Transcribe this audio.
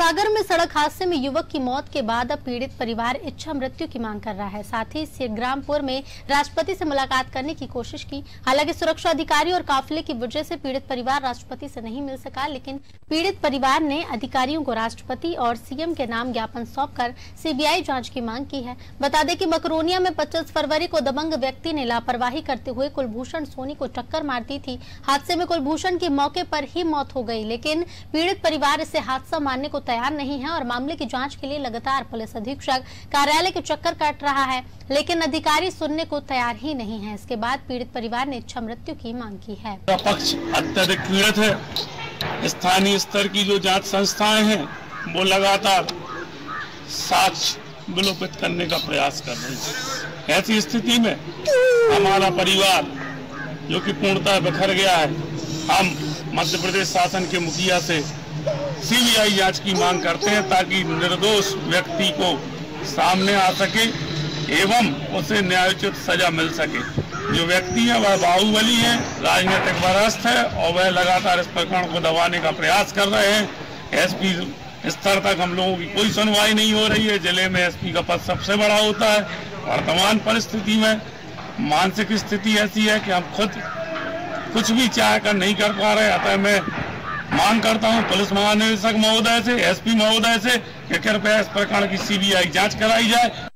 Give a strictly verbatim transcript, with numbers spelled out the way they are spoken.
सागर में सड़क हादसे में युवक की मौत के बाद अब पीड़ित परिवार इच्छा मृत्यु की मांग कर रहा है। साथ ही सिरग्रामपुर में राष्ट्रपति से मुलाकात करने की कोशिश की। हालांकि सुरक्षा अधिकारी और काफिले की वजह से पीड़ित परिवार राष्ट्रपति से नहीं मिल सका, लेकिन पीड़ित परिवार ने अधिकारियों को राष्ट्रपति और सीएम के नाम ज्ञापन सौंपकर सीबीआई जांच की मांग की है। बता दें कि मकरोनिया में पच्चीस फरवरी को दबंग व्यक्ति ने लापरवाही करते हुए कुलभूषण सोनी को टक्कर मार दी थी। हादसे में कुलभूषण की मौके पर ही मौत हो गई, लेकिन पीड़ित परिवार इसे हादसा मानने को तैयार नहीं है और मामले की जांच के लिए लगातार पुलिस अधीक्षक कार्यालय के चक्कर काट रहा है, लेकिन अधिकारी सुनने को तैयार ही नहीं है। इसके बाद पीड़ित परिवार ने इच्छा मृत्यु की मांग की है। पक्ष अत्यधिक पीड़ित है। स्थानीय स्तर की जो जांच संस्थाएं हैं वो लगातार साक्ष्य विलोपित करने का प्रयास कर रही है। ऐसी स्थिति में हमारा परिवार जो कि पूर्णतः बिखर गया है, हम मध्य प्रदेश शासन के मुखिया से सीबीआई जांच की मांग करते हैं ताकि निर्दोष व्यक्ति को सामने आ सके एवं उसे न्यायोचित सजा मिल सके। जो व्यक्ति है वह बाहुबली है, राजनीतिक वरस्त है और वह लगातार इस प्रकरण को दबाने का प्रयास कर रहे हैं। एसपी स्तर तक हम लोगों की कोई सुनवाई नहीं हो रही है। जिले में एसपी का पद सबसे बड़ा होता है। वर्तमान परिस्थिति में मानसिक स्थिति ऐसी है कि हम खुद कुछ भी चाह कर नहीं कर पा रहे। अतः मैं मांग करता हूं पुलिस महानिदेशक महोदय से, एसपी महोदय से कि कृपया इस प्रकरण की सीबीआई जांच कराई जाए।